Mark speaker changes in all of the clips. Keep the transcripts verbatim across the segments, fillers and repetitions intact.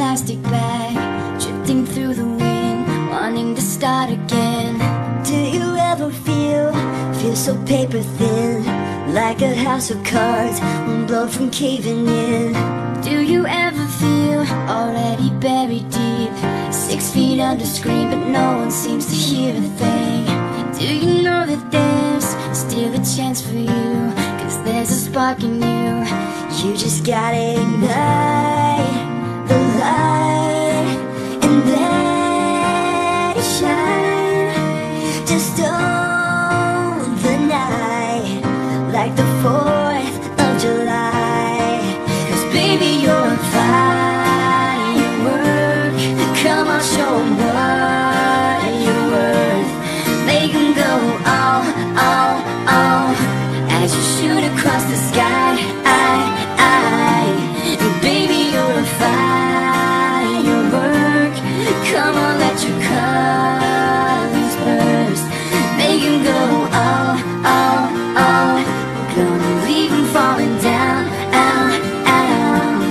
Speaker 1: plastic bag, drifting through the wind, wanting to start again. Do you ever feel, feel so paper thin, like a house of cards, one blow from caving in? Do you ever feel already buried deep, six feet under screen, but no one seems to hear a thing? Do you know that there's still a chance for you, cause there's a spark in you? You just gotta ignite the light and let it shine. Just own the night like the fourth of July. Cause baby, you're on firework. Come on, show 'em what you're worth. Make 'em go all, all, all as you shoot across the sky. I, I, baby, you're on firework. Come on, let your colors burst. Make 'em go all, all, all. Gonna leave 'em falling down, out, out.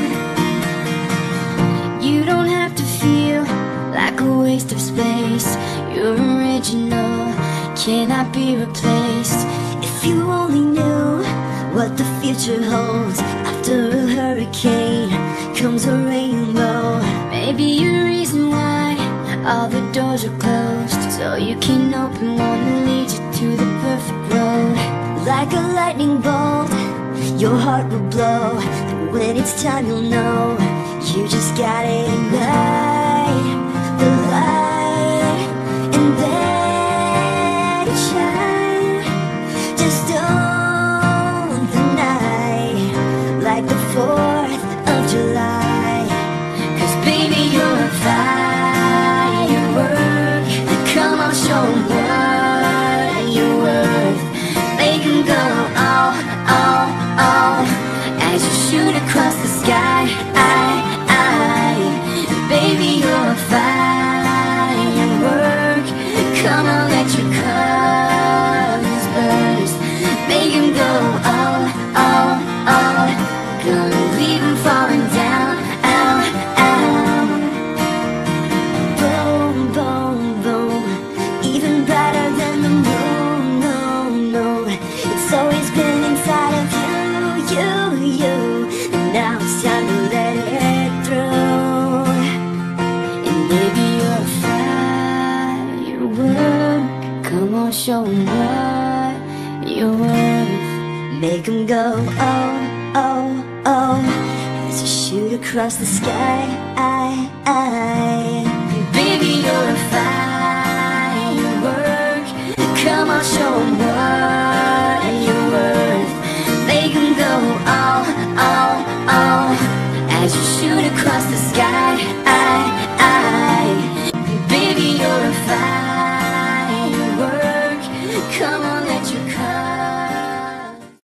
Speaker 1: You don't have to feel like a waste of space. You're original, cannot be replaced. If you only knew what the future holds, after a hurricane comes a rainbow. Maybe a reason why all the doors are closed, so you can open one that leads you to the perfect road. Like a lightning bolt, your heart will blow, and when it's time you'll know. You just gotta ignite the light and let it shine. Just own the night like the fourth of July. Cause baby, you're a firework. Come on, show 'em what you're worth. Make 'em go all, all, all as you shoot across the sky. I, I, baby, you're a firework. Come on, let your colors burst. Make 'em go all, all, all. Gonna leave 'em falling down, out, out. Boom, boom, boom. Even brighter than the moon, no, no. It's always been inside of you, you, you. And now it's time to let it through. And maybe you're a firework. Come on, show 'em what you're worth. Make 'em go, oh, oh, oh as you shoot across the sky. I, I